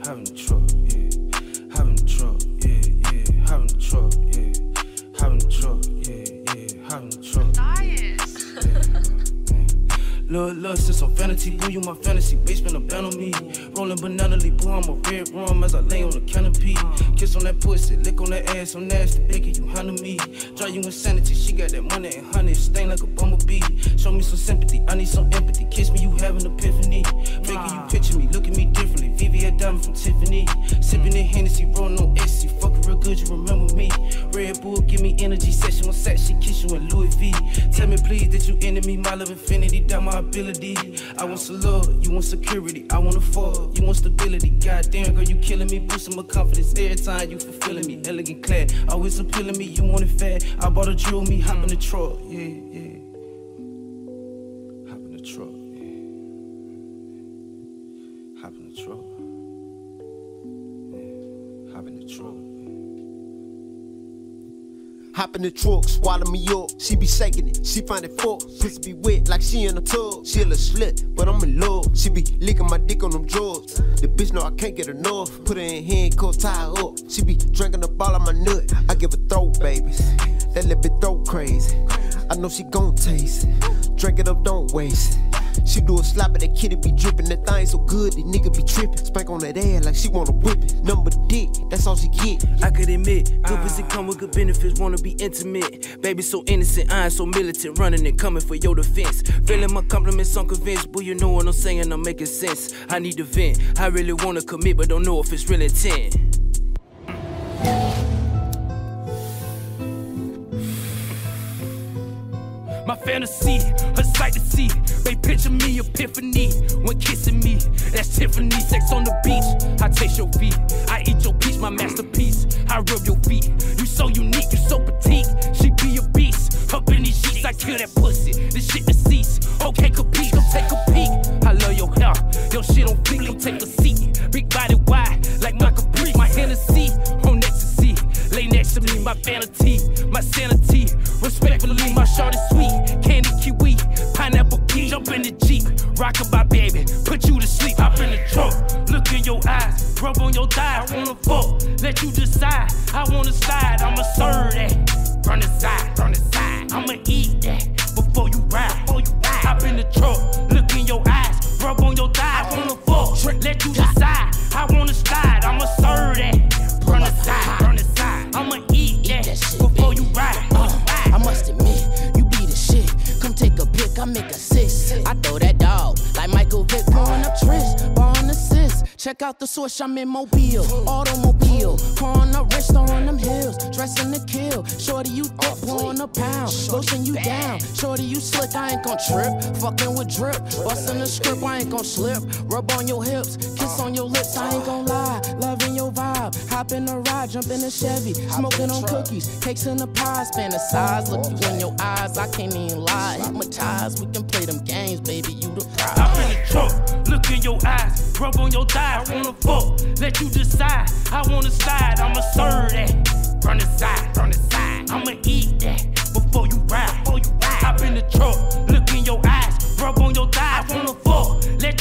Hop in the truck, yeah. Hop in the truck, yeah, yeah. Hop in the truck, yeah. Hop in the truck, yeah, yeah. Hop in the truck. Look, since I'm vanity, boo, you my fantasy. Bitch, spin a band on me. Rolling banana leaf, boo, I'm a red rum as I lay on the canopy. Kiss on that pussy, lick on that ass, I'm nasty, baby, you handle me. Drive you insanity, she got that money and honey, stain like a bumblebee. Show me some sympathy, I need some empathy. Kiss me, you have an epiphany. Making you picture me, look at me differently. VVS diamond from Tiffany. Sipping in Hennessy, rolling on ecstasy. Fucking real good, you remember me. Red Bull, give me energy. Session on sex, she kiss you in Louis V. Tell me please that you enemy, my love infinity, down my ability. I want some love, you want security. I want a fall, you want stability. Goddamn, girl, you killing me, boosting my confidence. Every time you fulfilling me, elegant clad, always appealing me. You want it fat, I bought a drill, me hop in the truck, yeah, yeah. Hop in the truck, yeah. Hop in the truck, yeah. Hop in the truck. Hop in the truck, swallow me up. She be shaking it, she find it fuck. Pussy be wet like she in a tub. She a little slut, but I'm in love. She be licking my dick on them drugs. The bitch know I can't get enough. Put her in handcuffs, tie her up. She be drinking up all of my nut. I give her throat babies. That little bit throat crazy. I know she gon' taste it. Drink it up, don't waste it. She do a slap, but that kitty be drippin'. That thing so good, the nigga be trippin'. Spank on that ass like she wanna whip it. Number dick, that's all she get. I could admit, good pussy come with good benefits, wanna be intimate. Baby so innocent, I ain't so militant, running and coming for your defense. Feeling my compliments, I'm convinced, boy, you know what I'm saying, I'm making sense. I need to vent, I really wanna commit, but don't know if it's real intent. My fantasy, a sight to see. They picture me, epiphany. When kissing me, that's Tiffany. Sex on the beach, I taste your feet. I eat your peach, my masterpiece. I rub your feet. You so unique, you so petite. She be a beast. Up in these sheets, I kill that pussy. This shit deceased. Okay, compete, come take a peek. I love your hair, your shit on fleek. Come take a seat. Big body wide, like my Capri. My Hennessy on ecstasy. Lay next to me, my vanity, my sanity. Respectfully, my short is sweet. Candy kiwi, pineapple key. Jump in the Jeep, rockin' my baby, put you to sleep. Hop in the truck, look in your eyes, rub on your thigh. I wanna fuck, let you decide. I wanna slide, I'ma serve that. Run the side, I'ma eat that before you ride. Hop in the truck, look in your eyes, rub on your thigh. I wanna fuck, let you decide. I wanna slide, I'ma serve that. Run the side, I'ma eat that before you ride. I must admit, you be the shit. Come take a pic, I make a 6. I throw that dog like Michael Vick, blowing up Trish, ball and assist. Check out the source, I'm in Mobile, automobile. Car on the wrist, on them hills, dressing to kill. Shorty, you thick, blowing a pound, lotion you down. Shorty, you slick, I ain't gon' trip. Fucking with drip, busting the script, I ain't gon' slip. Rub on your hips, kiss on your lips, I ain't gon' lie. Loving your vibe, hop in the ride, jump in the Chevy, smoking on cookies, cakes in the pies, fantasize. Look you in your eyes, I can't even lie. Hypnotized, we can play them games, baby, you the prize. Hop in the truck, look in your eyes, rub on your thigh. I wanna fuck, let you decide. I wanna slide, I'ma serve that. Run the side, I'ma eat that before you ride. Hop in the truck, look in your eyes, rub on your thigh. I wanna fuck, let